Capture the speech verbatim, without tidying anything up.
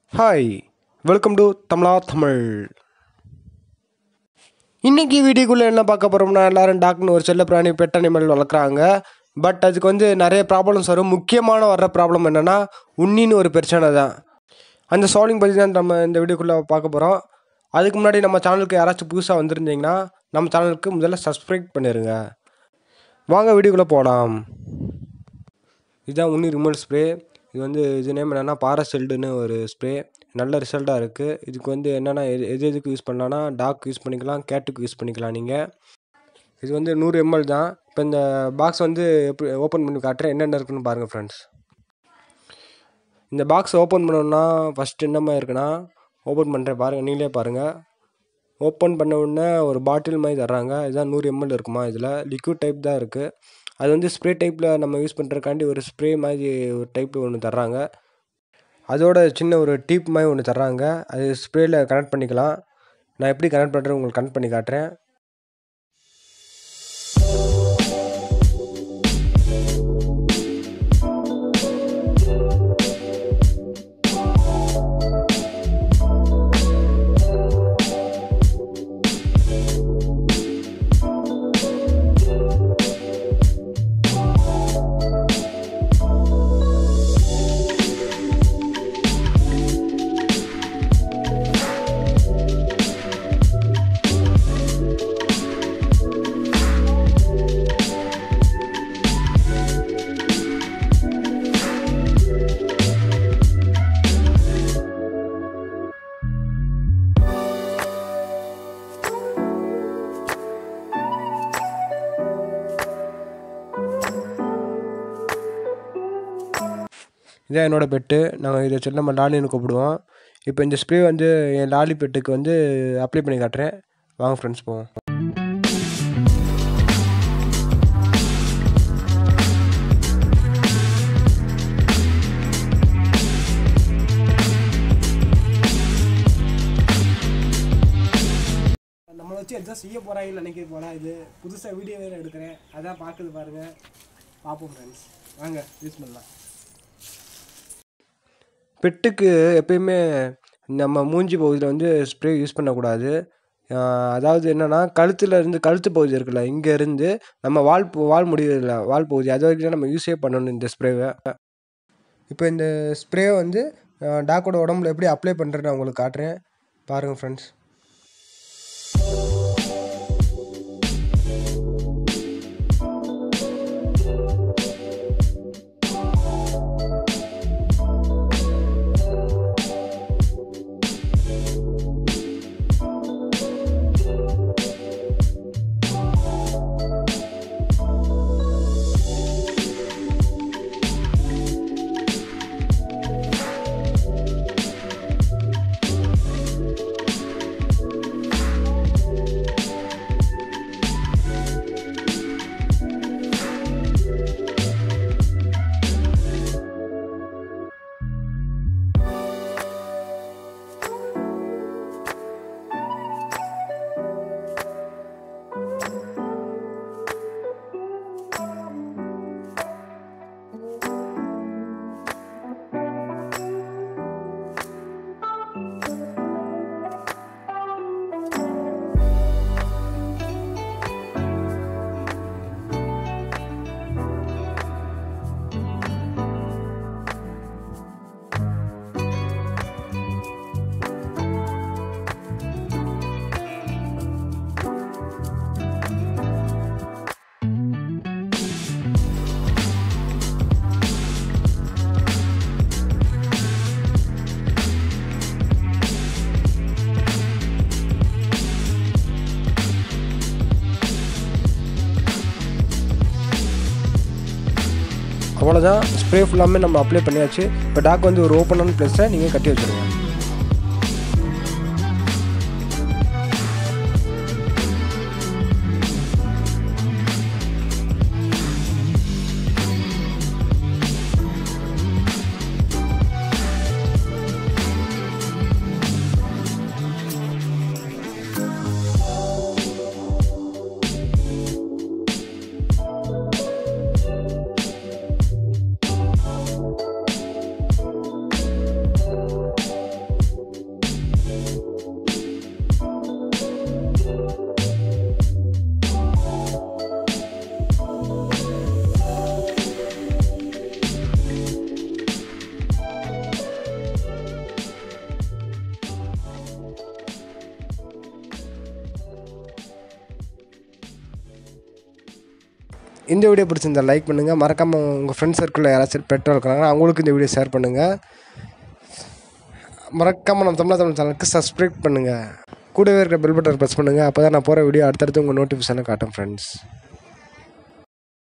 Hi, welcome to தமிழா தமிழ். இன்றைக்கி வீடியோக்குள்ளே என்ன பார்க்க போகிறோம்னா, எல்லோரும் டாக்னு ஒரு செல்ல பிராணி பெட் அனிமல் வளர்க்குறாங்க. பட் அதுக்கு வந்து நிறைய ப்ராப்ளம்ஸ் வரும். முக்கியமான வர்ற ப்ராப்ளம் என்னென்னா உண்ணின்னு ஒரு பிரச்சனை தான். அந்த சால்விங் பற்றி தான் நம்ம இந்த வீடியோக்குள்ளே பார்க்க போகிறோம். அதுக்கு முன்னாடி நம்ம சேனலுக்கு யாராச்சும் புதுசாக வந்திருந்தீங்கன்னா நம்ம சேனலுக்கு முதல்ல சப்ஸ்கிரைப் பண்ணிடுங்க. வாங்க வீடியோக்குள்ளே போகலாம். இதுதான் உன்னிரிமூவல் ஸ்ப்ரே. இது வந்து இது நேம் என்னென்னா பாராஷீல்டுன்னு ஒரு ஸ்ப்ரே. நல்ல ரிசல்ட்டாக இருக்குது. இதுக்கு வந்து என்னென்னா எது எது எதுக்கு யூஸ் பண்ணலான்னா டாக் யூஸ் பண்ணிக்கலாம், கேட்டுக்கு யூஸ் பண்ணிக்கலாம். நீங்கள் இது வந்து நூறு எம்எல் தான். இப்போ இந்த பாக்ஸ் வந்து எப்படி ஓப்பன் பண்ணி காட்டுறேன், என்னென்ன இருக்குன்னு பாருங்கள் ஃப்ரெண்ட்ஸ். இந்த பாக்ஸ் ஓப்பன் பண்ணோன்னா ஃபஸ்ட்டு என்னமா இருக்குன்னா, ஓப்பன் பண்ணுறேன் பாருங்கள், நீங்களே பாருங்கள். ஓப்பன் பண்ண உடனே ஒரு பாட்டில் மாதிரி தர்றாங்க. இதுதான் நூறு எம்எல் இருக்குமா. இதில் லிக்விட் டைப் தான் இருக்குது. அது வந்து ஸ்ப்ரே டைப்பில் நம்ம யூஸ் பண்ணுறக்காண்டி ஒரு ஸ்ப்ரே மாதிரி ஒரு டைப்பில் ஒன்று தர்றாங்க. அதோட சின்ன ஒரு டீப் மாதிரி ஒன்று தர்றாங்க. அது ஸ்ப்ரேயில் கனெக்ட் பண்ணிக்கலாம். நான் எப்படி கனெக்ட் பண்ணுறேன் உங்களுக்கு கனெக்ட் பண்ணி காட்டுறேன். இதான் என்னோடய பெட்டு. நாங்கள் இதை சொல்லி நம்ம லாலின்னு கூப்பிடுவோம். இப்போ இந்த ஸ்ப்ரே வந்து என் லாலி பெட்டுக்கு வந்து அப்ளை பண்ணி காட்டுறேன். வாங்க ஃப்ரெண்ட்ஸ் போவோம். நம்மளை வச்சு எதாவது செய்ய போகிறாங்கன்னு நினைக்கிற போல. இது புதுசாக வீடியோ வேறு எடுக்கிறேன், அதான் பார்க்குது பாருங்கள். பார்ப்போம் ஃப்ரெண்ட்ஸ், வாங்க யூஸ் பண்ணலாம். பெட்டுக்கு எப்பயுமே நம்ம மூஞ்சி பகுதியில் வந்து ஸ்ப்ரே யூஸ் பண்ணக்கூடாது. அதாவது என்னென்னா கழுத்தில் இருந்து கழுத்து பகுதி இருக்குல்ல, இங்கேருந்து நம்ம வால் வால் முடியல வால் பகுதி அது வரைக்கும் நம்ம யூஸே பண்ணணும் இந்த ஸ்ப்ரேவை. இப்போ இந்த ஸ்ப்ரேவை வந்து டாக்கோட உடம்புல எப்படி அப்ளை பண்ணுறேன்னு நான் உங்களுக்கு காட்டுறேன், பாருங்கள் ஃப்ரெண்ட்ஸ். அவ்வளோதான், ஸ்ப்ரே ஃபுல்லாமே நம்ம அப்ளை பண்ணியாச்சு. இப்போ டாக் வந்து ஒரு ஓப்பனான ப்ளேஸை நீங்கள் கட்டி வச்சுருங்க. இந்த வீடியோ பிடிச்சிருந்தா லைக் பண்ணுங்கள். மறக்காமல் உங்கள் ஃப்ரெண்ட்ஸ் சர்க்கிளில் யாராச்சும் பெட் வளர்க்குறாங்கன்னா அவங்களுக்கு இந்த வீடியோ ஷேர் பண்ணுங்கள். மறக்காமல் நம்ம தமிழா தமிழ் சேனலுக்கு சப்ஸ்கிரைப் பண்ணுங்கள். கூடவே இருக்கிற பெல் பட்டன் ப்ரெஸ் பண்ணுங்கள். அப்போ தான் நான் போகிற வீடியோ அடுத்தடுத்து உங்கள் நோட்டிஃபிகேஷனை காட்டும் ஃப்ரெண்ட்ஸ்.